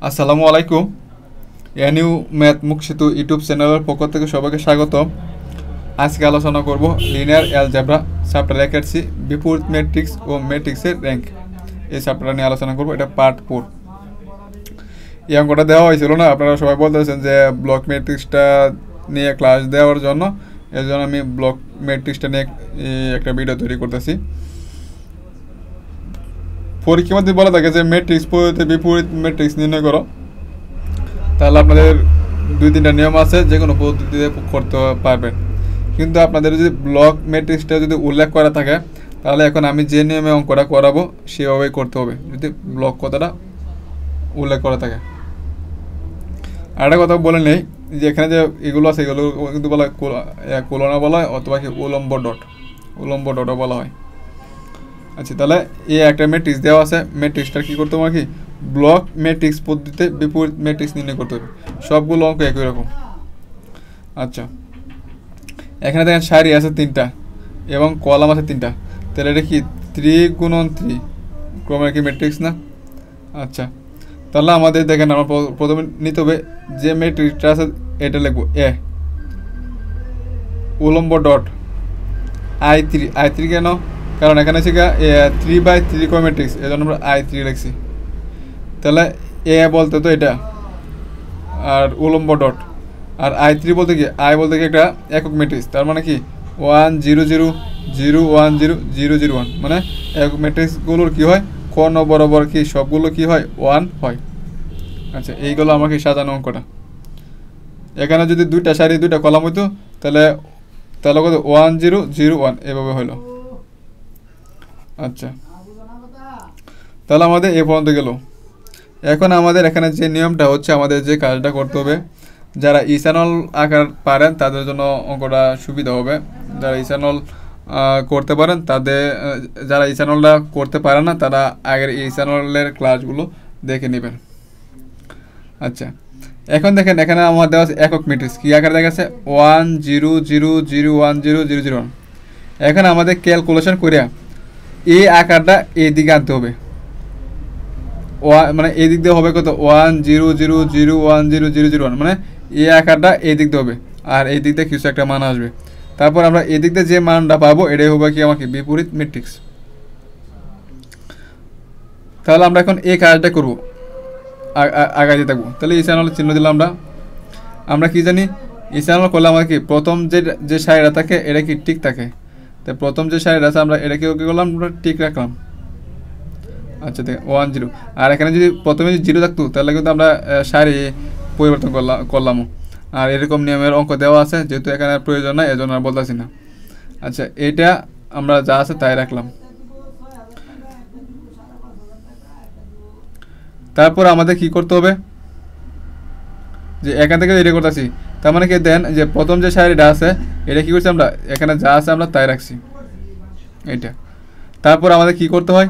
আসসালামু আলাইকুম। এনিউ ম্যাথ মুখ সেতু ইউটিউব চ্যানেলের পক্ষ থেকে সবাইকে স্বাগত। আজকে আলোচনা করব লিনিয়ার অ্যালজেব্রা চ্যাপ্টার একাডসি বিপরীত ম্যাট্রিক্স ও ম্যাট্রিক্সের র্যাঙ্ক। এই চ্যাপ্টারটা নিয়ে আলোচনা করব। এটা পার্ট 4। এই অঙ্কটা দেওয়া হয়েছিল না, আপনারা সবাই বলতেছেন যে ব্লক ম্যাট্রিক্সটা নিয়ে ক্লাস দেওয়ার জন্য, এর জন্য আমি ব্লক ম্যাট্রিক্সটা নিয়ে একটা ভিডিও তৈরি করতেছি। পরীক্ষার মধ্যে বলা থাকে যে ম্যাট্রিক্স পদ্ধতিতে বিপরীত ম্যাট্রিক্স নির্ণয় করো, তাহলে আপনাদের 2-3টা নিয়ম আছে, যে কোনো পদ্ধতিতে করতে পারবেন। কিন্তু আপনাদের যদি ব্লক ম্যাট্রিক্সটা যদি উল্লেখ করা থাকে, তাহলে এখন আমি যে নিয়মে অঙ্কটা করাবো সেভাবেই করতে হবে, যদি ব্লক কথাটা উল্লেখ করা থাকে। আর একটা কথা বলে নেই, যে এখানে যে এগুলো আছে এগুলো কিন্তু বলা হয় কোলনা বলা হয়, অথবা কি উলম্ব ডটও বলা হয়। আচ্ছা, তাহলে এই একটা ম্যাট্রিক্স দেওয়া আছে, ম্যাট্রিক্সটা কী করতে হবে, কি ব্লক ম্যাট্রিক্স পদ্ধতিতে বিপরীত ম্যাট্রিক্স নির্ণয় করতে হবে। সবগুলো অঙ্ক একই রকম। আচ্ছা, এখানে দেখেন সারি আছে 3টা এবং কলাম আছে 3টা, তাহলে এটা কি 3x3 ক্রমের কি ম্যাট্রিক্স না? আচ্ছা, তাহলে আমাদের দেখেন আমরা প্রথমে নিতে হবে যে ম্যাট্রিক্সটা আছে, এটা লিখবো এ উলম্ব ডট I3 কেন? কারণ এখানে আছে 3/3 ক্রম ম্যাট্রিক্স, এই জন্য আমরা I3 লিখছি। তাহলে এ বলতে তো এটা, আর উলম্ব ডট, আর I3 বলতে কি, আই বলতে কি একটা একক ম্যাট্রিক্স, তার মানে কি 1 0 0 0 1 0 0 0 1, মানে একক ম্যাট্রিক্সগুলোর কী হয়, কর্ণ বরাবর কি সবগুলো কি হয় 1 হয়। আচ্ছা, এইগুলো আমাকে সাজানো অঙ্কটা। এখানে যদি 2টা সারি 2টা কলাম হইতো, তাহলে কত 1 0 0 1 এভাবে হলো। আচ্ছা, তাহলে আমাদের এ পর্যন্ত গেল। এখন আমাদের এখানে যে নিয়মটা হচ্ছে, আমাদের যে কাজটা করতে হবে, যারা ইথানল আঁকার পারেন তাদের জন্য অঙ্কটা সুবিধা হবে। যারা ইথানল করতে পারেন তাদের, যারা ইথানলটা করতে পারে না তারা আগের ইথানলের ক্লাসগুলো দেখে নেবেন। আচ্ছা, এখন দেখেন এখানে আমার দেওয়া আছে একক ম্যাট্রিক্স, কী আকারে দেখা যাচ্ছে 1 0 0 0 1 0 0 0 1। এখন আমাদের ক্যালকুলেশন করে এই আকারটা এই দিকে আনতে হবে, মানে এই দিক দিয়ে হবে কত 1 0 0 0 1 0 0 0 1, মানে এই আকারটা এই দিক দিয়ে হবে, আর এই দিক দিয়ে কিছু একটা মান আসবে। তারপর আমরা এই দিক দিয়ে যে মানটা পাবো এটাই হবে কি আমাকে বিপরীত ম্যাট্রিক্স। তাহলে আমরা এখন এই কাজটা করবো, আগাতে থাকবো। তাহলে এই চ্যানেল চিহ্ন দিলাম আমরা কি জানি, এই চ্যানেল করলে আমাদের কি প্রথম যে সারিটা থাকে এটা কি ঠিক থাকে, তো প্রথম যে সারিটা আছে আমরা এটাকে কী করলাম, আমরা ঠিক রাখলাম। আচ্ছা, দেখ 1 0, আর এখানে যদি প্রথমে 0 থাকতো তাহলে কিন্তু আমরা সারি পরিবর্তন করলাম। আর এরকম নিয়মের অঙ্ক দেওয়া আছে, যেহেতু এখানে প্রয়োজন নাই এজন্য আর বলতেছি না। আচ্ছা, এটা আমরা যা আছে তাই রাখলাম। তারপর আমাদের কি করতে হবে, যে এখান থেকে এটা করতেছি, তার মানে কি দেন যে প্রথম যে সারিটা আছে এটা কি করছি আমরা, এখানে যা আছে আমরা তাই রাখছি এইটা। তারপর আমাদের কি করতে হয়,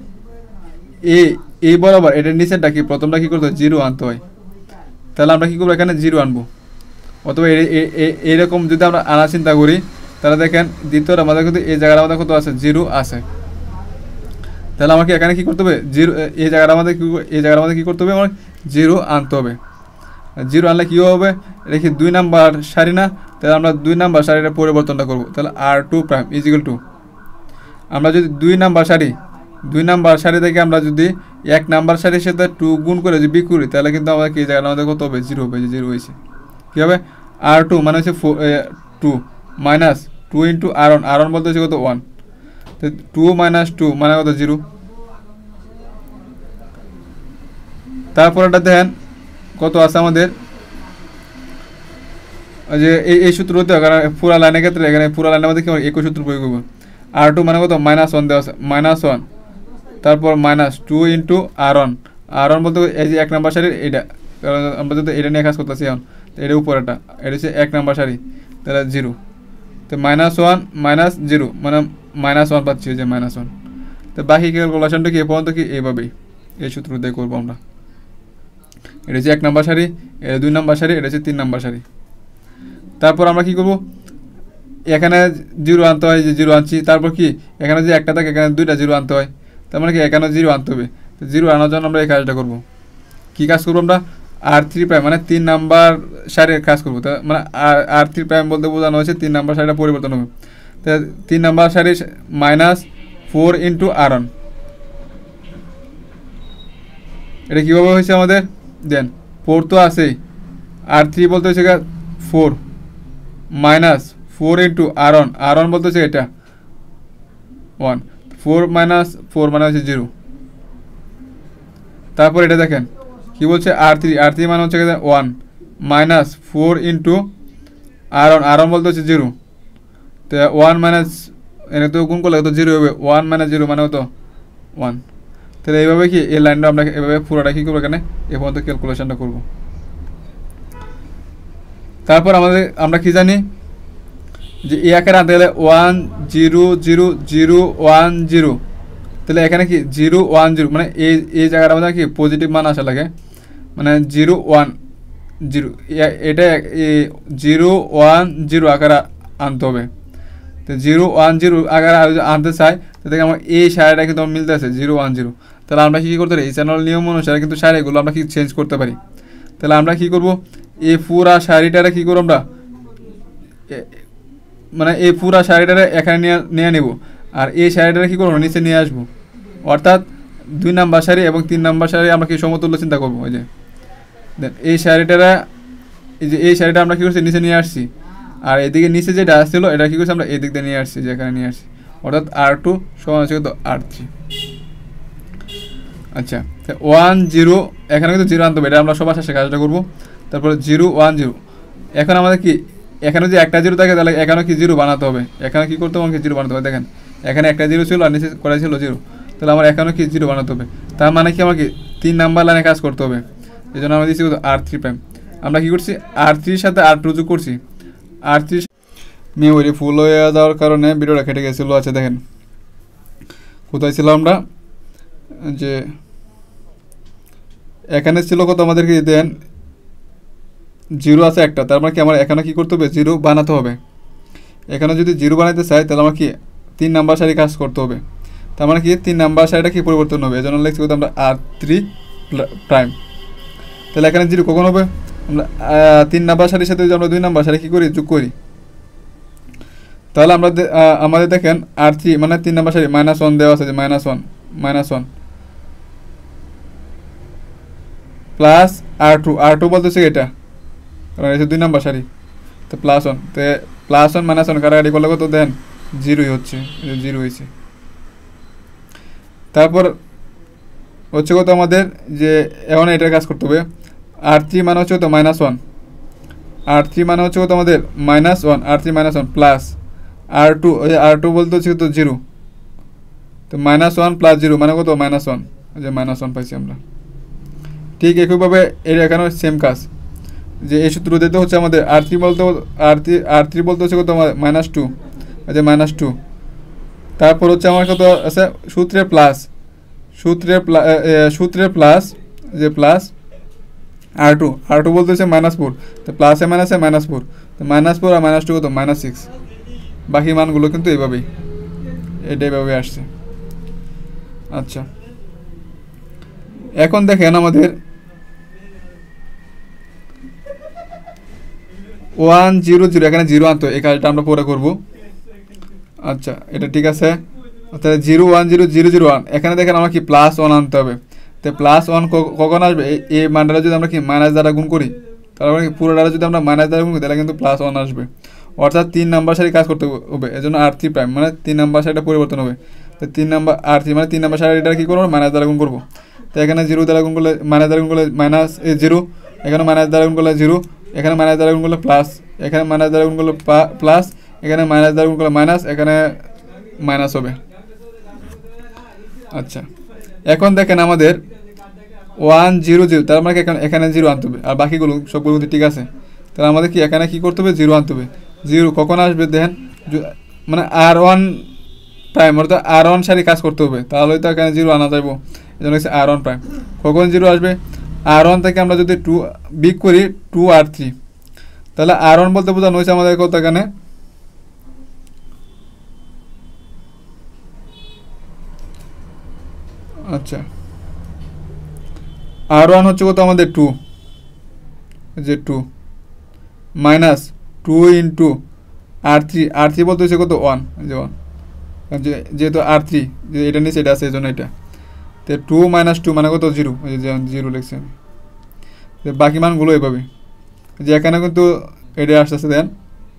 এই বরাবর এটার নিচেরটা কি প্রথমটা কি করতে হয় 0 আনতে হয়। তাহলে আমরা কি করবো, এখানে 0 আনবো, অথবা এইরকম যদি আমরা আনা চিন্তা করি, তাহলে দেখেন দ্বিতীয় আমাদের কিন্তু এই জায়গার আমাদের কত আছে 0 আছে। তাহলে আমাকে এখানে কি করতে হবে 0, এই জায়গাটা আমাদের কি করতে হবে, আমার 0 আনতে হবে। 0 আনলে কী হবে, এটা কি 2 নাম্বার সারি না, তাহলে আমরা 2 নাম্বার সারিটা পরিবর্তনটা করবো। তাহলে R2 প্রাইম ইজিক্যাল টু, আমরা যদি 2 নাম্বার সারি থেকে আমরা যদি 1 নাম্বার সারির সাথে 2 গুণ করে যদি করি, তাহলে কিন্তু আমাদের কি জায়গাটা আমাদের কত হবে 0 হবে, 0 হয়েছে। কী হবে R2 মানে হচ্ছে 2 মাইনাস 2 ইন্টু R1 বলতে হচ্ছে কত 1, তো 2 মাইনাস 2 মানে কত 0। তারপর এটা দেখেন কত আছে আমাদের, যে এই সূত্র হতে হয়, কারণ পুরা লাইনের ক্ষেত্রে এখানে পুরা লাইনের মধ্যে কি একই সূত্র প্রয়োগ করবো। R2 মানে কত -1 দেওয়া আছে, -1, তারপর -2 ইন্টু R1 বলতে এই যে 1 নাম্বার সারির এটা, কারণ আমরা যদি এটা নিয়ে কাজ করতেছি এখন, তো এটা উপরেটা এটা হচ্ছে 1 নাম্বার সারি, তাহলে 0, তো -1 -0 মানে -1 পাচ্ছি, যে -1। তো বাকি ক্যালকুলেশনটা কি এ পর্যন্ত কি এইভাবেই এই সূত্র দিয়ে করবো আমরা। এটা হচ্ছে 1 নাম্বার সারি, এটা 2 নাম্বার সারি, এটা হচ্ছে 3 নাম্বার সারি। তারপর আমরা কি করব, এখানে 0 আনতে হয়, যে 0 আনছি। তারপর কি এখানে যে একটা থাকে এখানে 2টা 0 আনতে হয়, তার মানে কি এখানে 0 আনতে হবে। তো 0 আনার জন্য আমরা এই কাজটা করব। কী কাজ করবো আমরা, R3' মানে 3 নাম্বার সারির কাজ করবো। তা মানে R3' বলতে বোঝানো হয়েছে 3 নাম্বার সারিটা পরিবর্তন হবে। তা 3 নাম্বার সারি -4 × R1, এটা কীভাবে হয়েছে আমাদের, দেন 4 তো আছেই, R3 বলতে হচ্ছে 4 -4 × R1, R1 বলতে হচ্ছে এটা 1, 4 - 4 মানে হচ্ছে 0। তারপর এটা দেখেন কি বলছে, R3 মানে হচ্ছে 1 -4 × R1, R1 বলতে হচ্ছে 0। তো 1 মাইনাস, এনে তো গুণ করলে তো 0 হবে, 1 - 0 মানে হতো 1। তাহলে এইভাবে কি এই লাইনটা আমরা এভাবে পুরোটা কী করবো, এখানে এ পর্যন্ত ক্যালকুলেশনটা করবো। তারপর আমরা কি জানি যে এই আকারে আনতে গেলে 1 0 0 0 1 0, তাহলে এখানে কি 0 1 0 মানে এই জায়গাটা আমাদের কি পজিটিভ মান আসা লাগে, মানে 0 1 0, এটা 0 1 0 আকারে আনতে হবে। তো 0 1 0 আকারে আনতে চাই, তো দেখে আমার এই সারিটা কিন্তু আমার মিলতে আছে 0 1 0। তাহলে আমরা কী করতে পারি, এই চ্যানেল নিয়ম অনুসারে কিন্তু সারিগুলো আমরা কি চেঞ্জ করতে পারি। তাহলে আমরা কী করবো, এই পুরা সারিটারে কী করবো আমরা, মানে এই পুরা সারিটারে এখানে নিয়ে নেব, আর এই সারিটারে কী করবো নিচে নিয়ে আসবো। অর্থাৎ 2 নাম্বার সারি এবং 3 নাম্বার সারি আমরা কি সমতুল্য চিন্তা করবো। ওই যে দেন এই সারিটারা, এই সারিটা আমরা কী করছি নিচে নিয়ে আসছি, আর এদিকে নিচে যেটা আসছিল এটা কী করছি আমরা এই দিক দিয়ে নিয়ে আসছি, যে এখানে নিয়ে আসছি। অর্থাৎ R2 সমান হচ্ছে তো R3। আচ্ছা 1 0, এখানে কিন্তু 0 আনতে হবে, এটা আমরা সবার শেষে কাজটা করবো। তারপরে 0 1 0, এখন আমাদের কি এখানে যদি একটা 0 থাকে তাহলে এখানে কি 0 বানাতে হবে, এখানে কী করতে হবে, আমাকে 0 বানাতে হবে। দেখেন এখানে একটা 0 ছিল আর নিচে করা ছিল 0, তাহলে আমার এখানেও কি 0 বানাতে হবে। তার মানে কি আমাকে 3 নাম্বার লাইনে কাজ করতে হবে। এই জন্য আমরা দিচ্ছি R3'। আমরা কী করছি, R3-র সাথে R2 যোগ করছি। R3 মেমোরি ফুল হয়ে যাওয়ার কারণে ভিডিওটা কেটে গেছিলো। আচ্ছা দেখেন কোথায় ছিল আমরা, যে এখানে ছিল কত আমাদেরকে দেন 0 আছে একটা, তার মানে কি আমার এখানে কী করতে হবে, 0 বানাতে হবে। এখানে যদি 0 বানাতে চাই তাহলে আমার কি 3 নাম্বার সারি কাজ করতে হবে। তার মানে কি 3 নাম্বার সারিটা কি পরিবর্তন হবে, এজন্য লিখছি আমরা R3'। তাহলে এখানে 0 কখন হবে, আমরা 3 নাম্বার সারির সাথে যদি আমরা 2 নাম্বার সারি কী করি, যোগ করি, তাহলে আমরা আমাদের দেখেন R3 মানে 3 নাম্বার সারি -1 দেওয়া আছে, যে -1 প্লাস R2 বলতেছে এটা, কারণ এটা 2 নাম্বার সারি, তো +1, তো +1 -1 কাটাকাটি করলে কত দেন 0ই হচ্ছে, 0 হয়েছে। তারপর হচ্ছে কত আমাদের, যে এখন এটার কাজ করতে হবে। R3 মানে হচ্ছে কত -1, R3 মানে হচ্ছে কত আমাদের -1, R3 -1 প্লাস R2, ওই R2 বলতে হচ্ছে তো 0, তো -1 + 0 মানে কত -1, যে -1 পাইছি আমরা। ঠিক একইভাবে এর এখানেও সেম কাজ, যে এই সূত্র দিতে হচ্ছে আমাদের R3 বলতে হচ্ছে কত -2, যে -2। তারপর হচ্ছে আমার কত আছে সূত্রে প্লাস, যে প্লাস R2 বলতে হচ্ছে -4, তো প্লাসে মাইনাসে -4, তো -4 আর -2 কত -6। বাকি মানগুলো কিন্তু এইভাবেই এইভাবে আসছে। আচ্ছা এখন দেখেন আমাদের 1 0 0, এখানে 0 আনতে, এই কাজটা আমরা পরে করব। আচ্ছা এটা ঠিক আছে। তাহলে 0 1 0 0 0 1, এখানে দেখেন আমার কি +1 আনতে হবে। তো +1 কখন আসবে, এই মানটা যদি আমরা কি মাইনাস দ্বারা গুণ করি, তারপরে পুরোটা যদি আমরা মাইনাস দ্বারা গুণ করি তাহলে কিন্তু +1 আসবে। অর্থাৎ 3 নাম্বার সারি কাজ করতে হবে, এজন্য R3' মানে 3 নাম্বার সারিটা পরিবর্তন হবে। তো 3 নাম্বার R3 মানে 3 নাম্বার সারিটা কী করবো, মাইনাস দ্বারা গুণ করবো। তো এখানে 0 দ্বারা গুণ করলে মাইনাস দ্বারা গুণ করলে -0, এখানে মাইনাস দ্বারা গুণ করলে 0, এখানে মাইনাস দ্বারা গুণ করলে প্লাস, এখানে মাইনাস দ্বারা গুণ করলে প্লাস, এখানে মাইনাস দ্বারা গুণ করলে মাইনাস, এখানে মাইনাস হবে। আচ্ছা এখন দেখেন আমাদের 1 0 0, তার মানে এখানে 0 আনতে হবে, আর বাকিগুলো সবগুলো ঠিক আছে। তাহলে আমাদের কি এখানে কী করতে হবে, 0 আনতে হবে। 0 কখন আসবে দেখেন, মানে R1', অর্থাৎ R1 সারি কাজ করতে হবে, তাহলে তো এখানে 0 আনা যাবো, এই জন্য হচ্ছে R1'। কখন 0 আসবে, R1 থেকে আমরা যদি 2 বিগ করি 2 R3, তাহলে R1 বলতে বোঝানো হয়েছে আমাদের কত এখানে, আচ্ছা R1 হচ্ছে কত আমাদের 2, যে 2 মাইনাস 2 ইন্টু R3 বলতে হচ্ছে কত 1, যে 1, যেহেতু R3 যে এটা নিচে এটা আছে এই জন্য এটা, তো 2 মাইনাস 2 মানে কত 0, যে 0 লিখছি আমি। বাকি মানগুলো এভাবে, যে এখানে কিন্তু এটা আসতেছে। দেন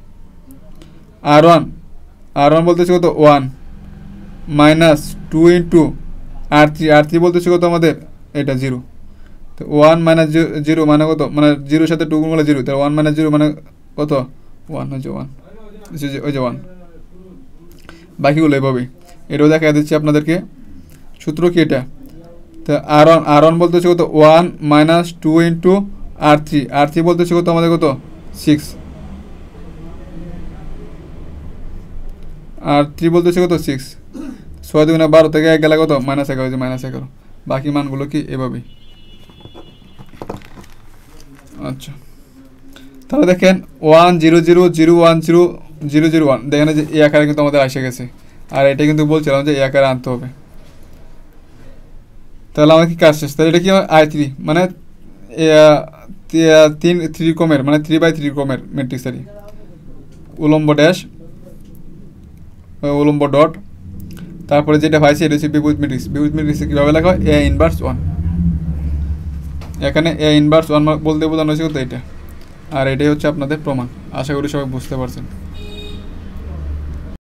R1 বলতেছে কত 1 মাইনাস 2 ইন্টু R3 বলতেছে কত আমাদের এটা 0, তো 1 মাইনাস 0 মানে কত, মানে 0 সাথে 2 গুণ করলে 0, তাহলে 1 মাইনাস 0 মানে কত 1, হচ্ছে 1, ওই যে 1। বাকিগুলো এভাবে, এটাও দেখা দিচ্ছি আপনাদেরকে। সূত্র কি এটা, তো R1 বলতেছে কত 1 মাইনাস 2 ইন্টু R3 বলতেছে কত আমাদের কত 6, R3 বলতেছে কত 6, 6 2 12 থেকে 1 গেলে কত -11, যে -11। বাকি মানগুলো কি এভাবেই। আচ্ছা, তাহলে দেখেন 1 0 0 0 1 0 0 0 1, দেখেন যে এই আকারে কিন্তু আমাদের এসে গেছে, আর এটা কিন্তু বলছিলাম যে এই আকারে আনতে হবে। তাহলে আমার কি কাজ শেষ, তাহলে এটা কি I3 মানে 3 ক্রমের, মানে 3/3 ক্রমের ম্যাট্রিক্স আর উলম্ব ড্যাশ উলম্ব ডট, তারপরে যেটা পাইছি এটা হচ্ছে বিপরীত ম্যাট্রিক্স। বিপরীত ম্যাট্রিক্সে কীভাবে লেখা হয়, A ইনভার্স 1, এখানে A ইনভার্স 1 বলতে বোঝানো হয়েছে কত এটা, আর এটাই হচ্ছে আপনাদের প্রমাণ। আশা করি সবাই বুঝতে পারছেন।